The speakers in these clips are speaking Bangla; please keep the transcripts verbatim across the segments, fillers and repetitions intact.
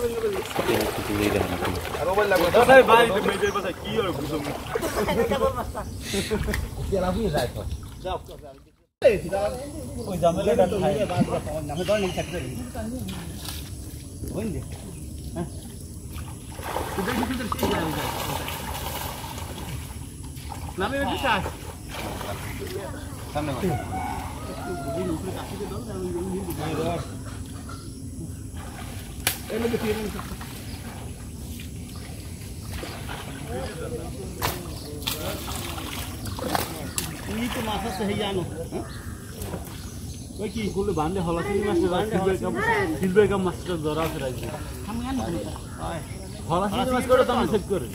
ini tuh masa sehiano, ওই কি করলে বান্ধে হলা তিন মাস সিলবে কাম মাছটা ধরা আছে রাখি আমি জানি হয় হলা তিন মাস করে তো আমি সেভ করে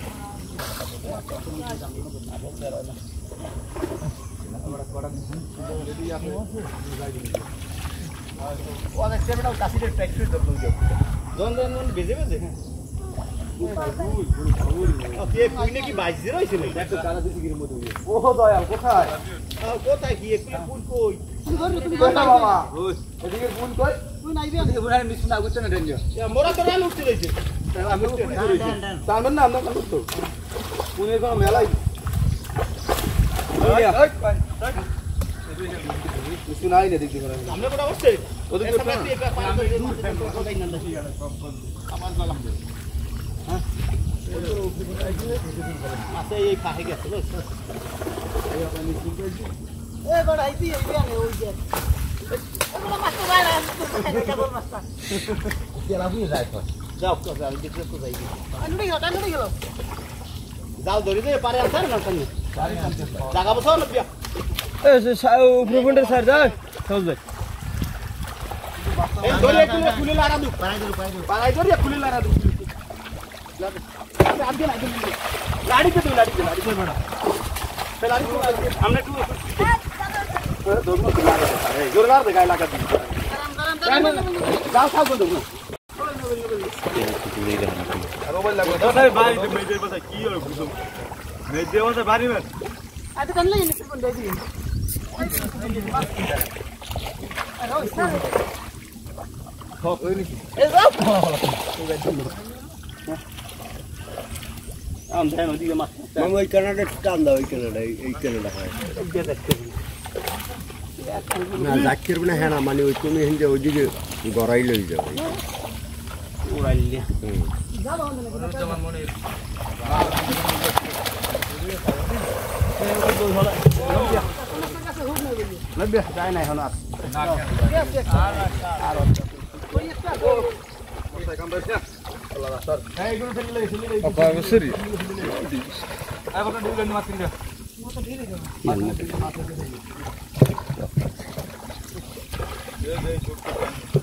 ও আজ সেটা কাশিতে ট্র্যাক্টর ধরলো জন জন মন বেজে বেজে ওকে পুইনে কি বাইশ জিরো হইছিল দেখো কালা দিছি গির মধ্যে ও দয়াল কোথায় কোথায় কি একটু ফুল কই তুমি কোথা বাবা ওই এদিকে ফুল কই তুই নাইবে এদিকে বুড়ার মিছ না গুছ না ডেঞ্জো মোরা তো রাল উঠতে রইছে আমি উঠতে রইছি তারমান না আমরা কাল তো পুনের কোন মেলাই ওই ওই কিছু নাই না দেখি বড় সামনে বড় বসছে ওদিকে একটা পার করে দূর কোথায় না দেখি আমার সালাম দে হ্যাঁ মাছে এই খাহে গেছে এই আপনি কি কইছি এ বড় আইতি এই আনে ওই যে ওগুলো মাছ তো বাইরে এটা বড় মাছটা কি লাভ হই যায় তো যাও তো যাও দেখতে তো যাই আনুড়ি গেল আনুড়ি গেল যাও ধরে দে পারে আনছ না তুমি পারে আনতে জায়গা বসাও না পিয়া এ প্রফেন্ডার স্যার যাও চল যাই এই ধরে একটু খুলে লারা দু পারাই দু পারাই ধরে খুলে লারা দু आगे आगे गाड़ी पे दो गाड़ी पे गाड़ी पे बड़ा चल गाड़ी पे हमने टू दोनों लगा है जोरदार दे गाय लगा दी गरम गरम जाओ खाओ दो रोबल लगा दो भाई भाई मैं दे बता की और घुसो मैं देवा से बारी में आ तो कन ले ने कौन दे दी अरे ओ सर हो ओई नहीं ए जाओ আম দেন ওদিকে মাছ মামা ওই কানাডা টান দাও ওই কানাডা এই কানাডা হয় না জাকির বলে হ্যাঁ না মানে ওই তুমি হিন্দে ওইদিকে গড়াই লই যাও উড়াইলে হুম যাও আমার মনে লব্বে যায় না এখন আর আর ওই একটা কোথায় কাম বসে Allah sir. Hey, guru fili lagi fili lagi. Apa besar ya? Ayo kita dulu ganti masin dia. Mau tak diri dong. Iya. Dia dia cukup.